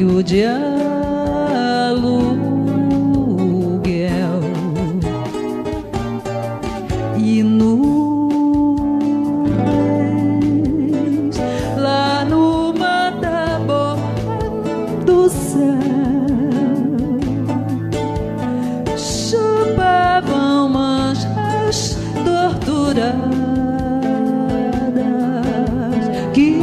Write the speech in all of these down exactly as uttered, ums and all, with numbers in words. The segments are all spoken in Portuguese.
filho de aluguel. E nuvens lá no mata-bom do céu chupavam manchas torturadas que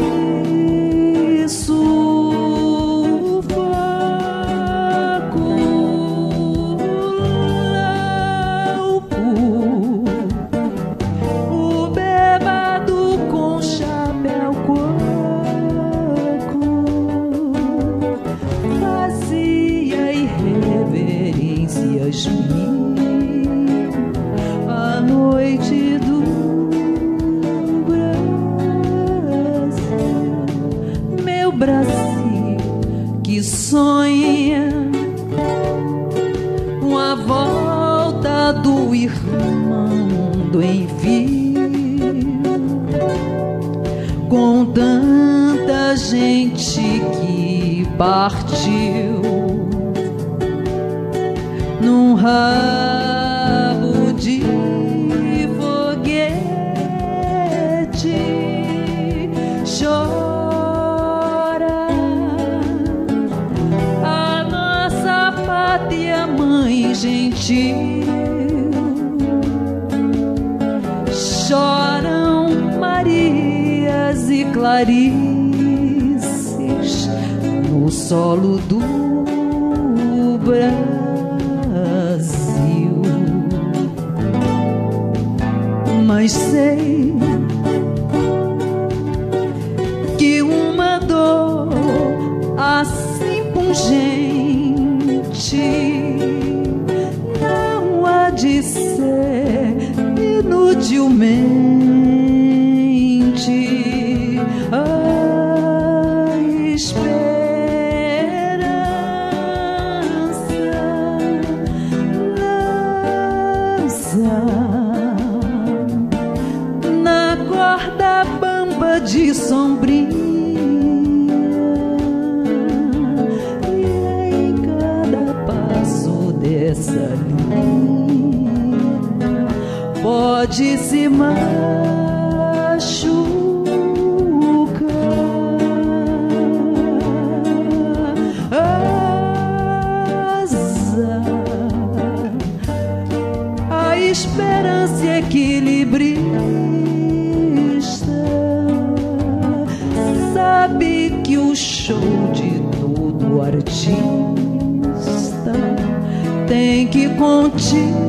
a noite do Brasil, meu Brasil que sonha com a volta do irmão do envio, com tanta gente que partiu num rabo de foguete. Chora a nossa pátria mãe gentil, choram Marias e Clarices no solo do Brasil. Mas sei que uma dor assim pungente não há de ser inutilmente a esperança lança da bamba de sombrinha, e em cada passo dessa linha pode se machucar. Azar, a esperança equilibrista sabe que o show de todo artista tem que contigo